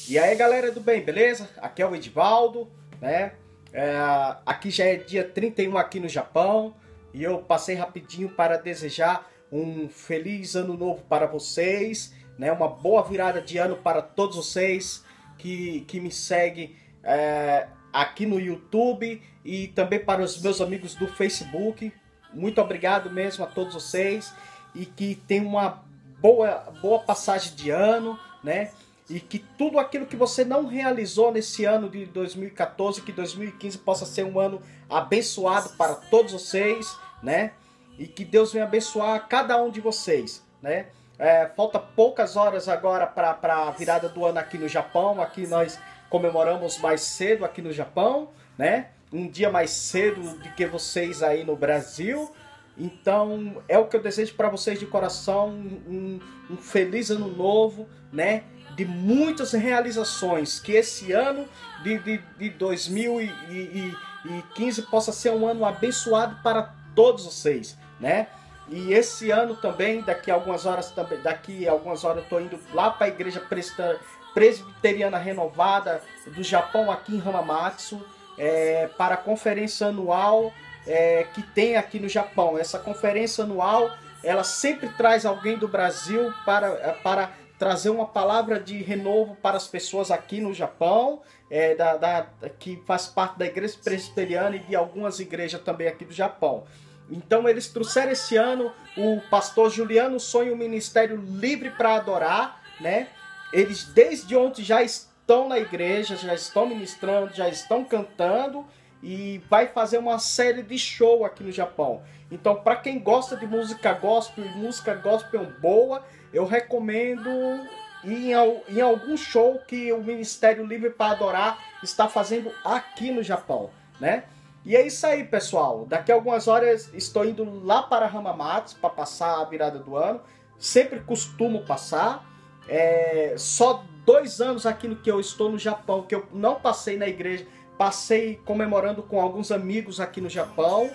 E aí galera do bem, beleza? Aqui é o Edivaldo, né? Aqui já é dia 31 aqui no Japão e eu passei rapidinho para desejar um feliz ano novo para vocês, né? Uma boa virada de ano para todos vocês que me seguem aqui no YouTube e também para os meus amigos do Facebook. Muito obrigado mesmo a todos vocês e que tenham uma boa passagem de ano, né? E que tudo aquilo que você não realizou nesse ano de 2014, que 2015 possa ser um ano abençoado para todos vocês, né? E que Deus venha abençoar cada um de vocês, né? Falta poucas horas agora para a virada do ano aqui no Japão. Aqui nós comemoramos mais cedo aqui no Japão, né? Um dia mais cedo do que vocês aí no Brasil. Então é o que eu desejo para vocês de coração, um feliz ano novo, né? De muitas realizações, que esse ano de 2015 possa ser um ano abençoado para todos vocês, né? E esse ano também, daqui a algumas horas eu estou indo lá para a igreja presbiteriana renovada do Japão aqui em Hamamatsu, para a conferência anual que tem aqui no Japão. Essa conferência anual, ela sempre traz alguém do Brasil para trazer uma palavra de renovo para as pessoas aqui no Japão, que faz parte da igreja presbiteriana e de algumas igrejas também aqui do Japão. Então eles trouxeram esse ano o pastor Juliano Sonho, o Ministério Livre para Adorar, né? Eles desde ontem já estão na igreja, já estão ministrando, já estão cantando e vai fazer uma série de show aqui no Japão. Então, para quem gosta de música gospel e música gospel boa, eu recomendo ir em algum show que o Ministério Livre para Adorar está fazendo aqui no Japão, né? E é isso aí, pessoal. Daqui a algumas horas estou indo lá para Hamamatsu para passar a virada do ano. Sempre costumo passar. Só 2 anos aqui no que eu estou no Japão, que eu não passei na igreja. Passei comemorando com alguns amigos aqui no Japão.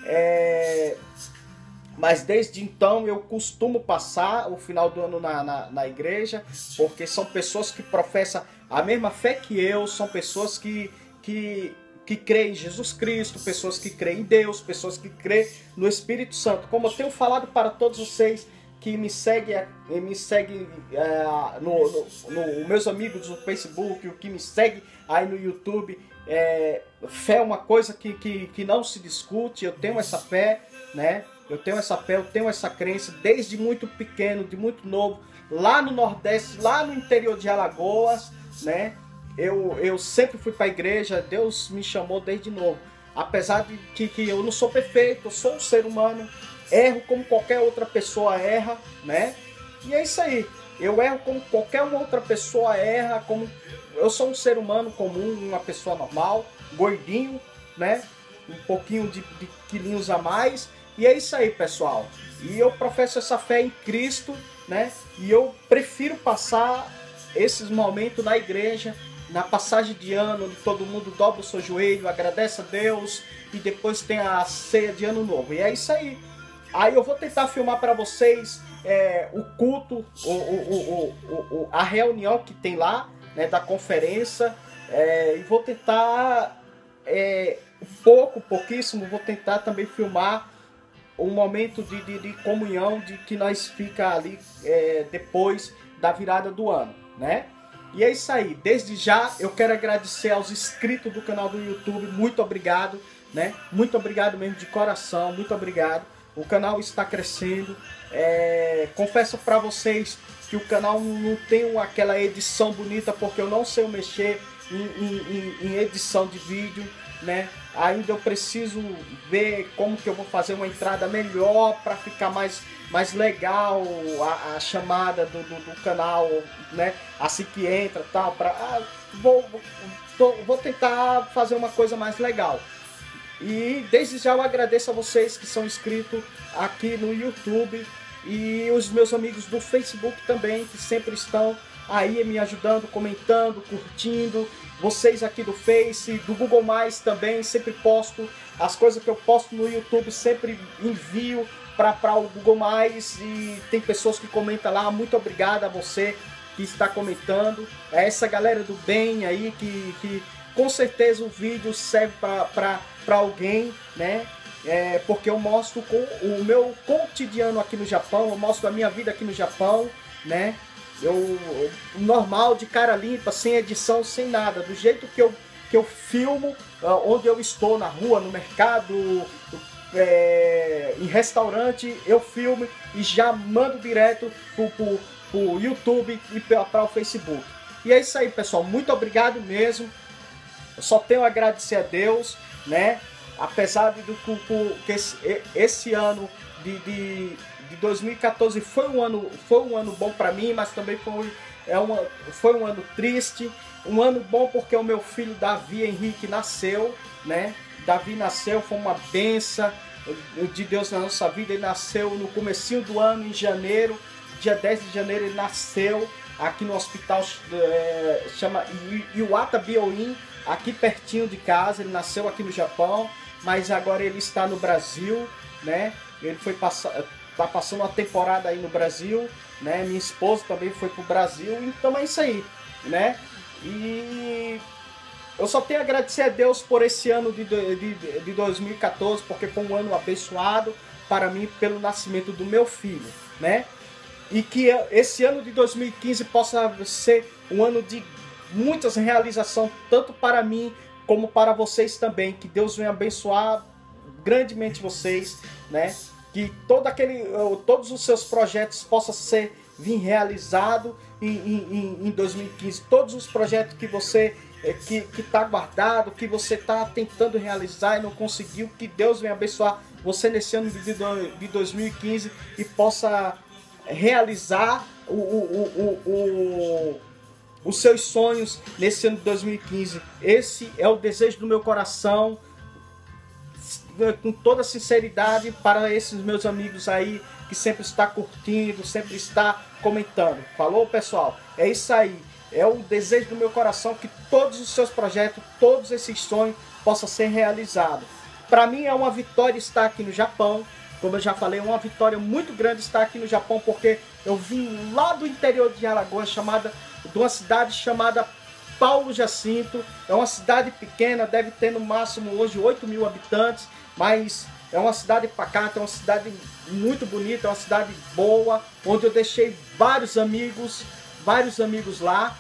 Mas desde então eu costumo passar o final do ano na igreja, porque são pessoas que professam a mesma fé que eu, são pessoas que creem em Jesus Cristo, pessoas que creem em Deus, pessoas que creem no Espírito Santo. Como eu tenho falado para todos vocês que me seguem meus amigos do Facebook, o que me segue aí no YouTube, fé é uma coisa que não se discute. Eu tenho essa fé, né? Eu tenho essa fé, eu tenho essa crença desde muito pequeno, de muito novo, lá no Nordeste, lá no interior de Alagoas, né? Eu sempre fui para a igreja, Deus me chamou desde novo. Apesar de que eu não sou perfeito, eu sou um ser humano, erro como qualquer outra pessoa erra, né? E é isso aí, eu erro como qualquer outra pessoa erra, eu sou um ser humano comum, uma pessoa normal, gordinho, né? Um pouquinho de quilinhos a mais. E é isso aí, pessoal. E eu professo essa fé em Cristo, né? E eu prefiro passar esses momentos na igreja, na passagem de ano, onde todo mundo dobra o seu joelho, agradece a Deus e depois tem a ceia de ano novo. E é isso aí. Aí eu vou tentar filmar para vocês o culto, a reunião que tem lá, né, da conferência. E vou tentar, pouquíssimo, vou tentar também filmar um momento de comunhão de que nós fica ali depois da virada do ano, né? E é isso aí. Desde já eu quero agradecer aos inscritos do canal do YouTube. Muito obrigado, né? Muito obrigado mesmo de coração. Muito obrigado. O canal está crescendo. Confesso para vocês que o canal não tem aquela edição bonita, porque eu não sei mexer em edição de vídeo, né? Ainda eu preciso ver como que eu vou fazer uma entrada melhor para ficar mais legal a chamada do canal, né? Assim que entra, tal, vou tentar fazer uma coisa mais legal. E desde já eu agradeço a vocês que são inscritos aqui no YouTube e os meus amigos do Facebook também, que sempre estão aí me ajudando, comentando, curtindo. Vocês aqui do Face, do Google+, também, sempre posto as coisas que eu posto no YouTube, sempre envio para o Google+, e tem pessoas que comentam lá. Muito obrigado a você que está comentando, a essa galera do bem aí que com certeza o vídeo serve para alguém, né? Porque eu mostro o meu cotidiano aqui no Japão, eu mostro a minha vida aqui no Japão, né? Normal, de cara limpa, sem edição, sem nada, do jeito que eu filmo, onde eu estou, na rua, no mercado, em restaurante, eu filmo e já mando direto pro YouTube e para o Facebook. E é isso aí, pessoal, muito obrigado mesmo. Eu só tenho a agradecer a Deus, né? Apesar de que esse ano de 2014 foi um ano bom para mim, mas também foi um ano triste. Um ano bom porque o meu filho Davi Henrique nasceu, né? Davi nasceu, foi uma bênção de Deus na nossa vida. Ele nasceu no comecinho do ano, em janeiro, dia 10 de janeiro ele nasceu aqui no hospital, chama Iwata Bioin, aqui pertinho de casa. Ele nasceu aqui no Japão, mas agora ele está no Brasil, né? Ele tá passando uma temporada aí no Brasil, né? Minha esposa também foi pro Brasil, então é isso aí, né? E eu só tenho a agradecer a Deus por esse ano de 2014, porque foi um ano abençoado para mim pelo nascimento do meu filho, né? E que esse ano de 2015 possa ser um ano de muitas realizações, tanto para mim como para vocês também. Que Deus venha abençoar grandemente vocês, né? Que todos os seus projetos possam vir realizado em 2015. Todos os projetos que você que está guardado, que você está tentando realizar e não conseguiu, que Deus venha abençoar você nesse ano de 2015 e possa realizar os seus sonhos nesse ano de 2015. Esse é o desejo do meu coração, com toda sinceridade, para esses meus amigos aí que sempre está curtindo, sempre está comentando. Falou, pessoal? É isso aí. É o desejo do meu coração que todos os seus projetos, todos esses sonhos possam ser realizados. Para mim é uma vitória estar aqui no Japão. Como eu já falei, é uma vitória muito grande estar aqui no Japão, porque eu vim lá do interior de Alagoas, de uma cidade chamada Paulo Jacinto. É uma cidade pequena, deve ter no máximo hoje 8.000 habitantes, mas é uma cidade pacata, é uma cidade muito bonita, é uma cidade boa, onde eu deixei vários amigos lá.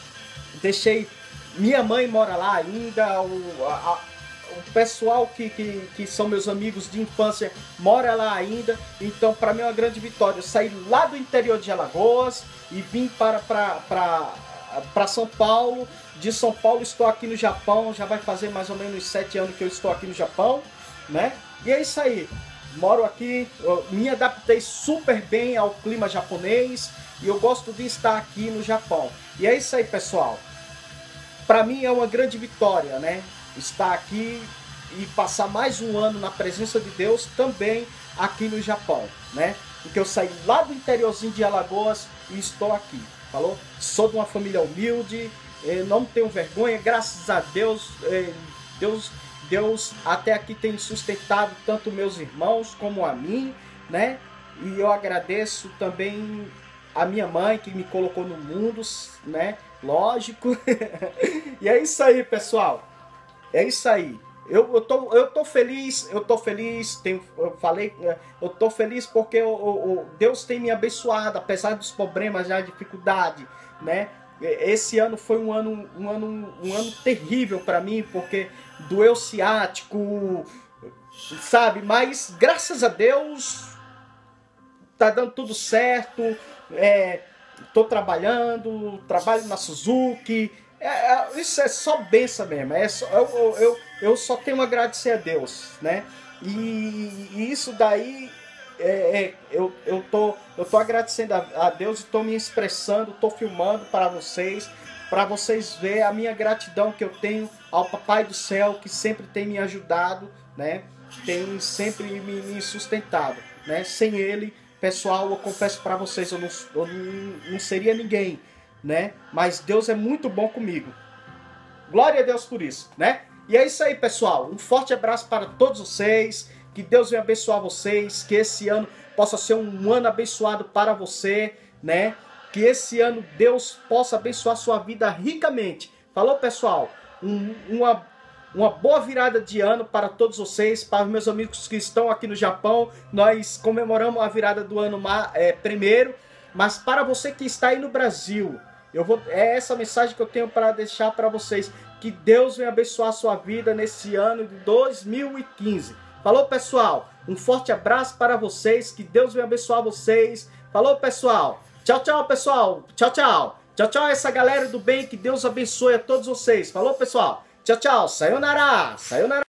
Minha mãe mora lá ainda, o pessoal que são meus amigos de infância mora lá ainda. Então para mim é uma grande vitória. Eu saí lá do interior de Alagoas e vim para São Paulo. De São Paulo estou aqui no Japão, já vai fazer mais ou menos 7 anos que eu estou aqui no Japão, né? E é isso aí, moro aqui, me adaptei super bem ao clima japonês e eu gosto de estar aqui no Japão. E é isso aí, pessoal. Para mim é uma grande vitória, né? Estar aqui e passar mais um ano na presença de Deus também aqui no Japão, né? Porque eu saí lá do interiorzinho de Alagoas e estou aqui, falou? Sou de uma família humilde, não tenho vergonha, graças a Deus, Deus até aqui tem sustentado tanto meus irmãos como a mim, né? E eu agradeço também a minha mãe que me colocou no mundo, né? Lógico. E é isso aí, pessoal. É isso aí. Eu tô feliz, eu tô feliz porque Deus tem me abençoado, apesar dos problemas, da dificuldade, né? Esse ano foi um ano terrível para mim, porque doeu ciático, sabe? Mas graças a Deus tá dando tudo certo. Tô trabalho na Suzuki. Isso é só bênção mesmo. Eu só tenho a agradecer a Deus, né? E isso daí eu tô agradecendo a Deus e tô me expressando, tô filmando para vocês verem a minha gratidão que eu tenho ao Papai do Céu, que sempre tem me ajudado, né? Tem sempre me sustentado, né? Sem ele, pessoal, eu confesso para vocês, eu não seria ninguém, né? Mas Deus é muito bom comigo. Glória a Deus por isso, né? E é isso aí, pessoal. Um forte abraço para todos vocês. Que Deus venha abençoar vocês. Que esse ano possa ser um ano abençoado para você, né? Que esse ano Deus possa abençoar sua vida ricamente. Falou, pessoal? Uma boa virada de ano para todos vocês, para os meus amigos que estão aqui no Japão. Nós comemoramos a virada do ano primeiro, mas para você que está aí no Brasil, é essa mensagem que eu tenho para deixar para vocês. Que Deus venha abençoar a sua vida nesse ano de 2015. Falou, pessoal? Um forte abraço para vocês. Que Deus venha abençoar vocês. Falou, pessoal? Tchau, tchau, pessoal. Tchau, tchau. Tchau, tchau, essa galera do bem. Que Deus abençoe a todos vocês. Falou, pessoal? Tchau, tchau. Sayonara. Sayonara.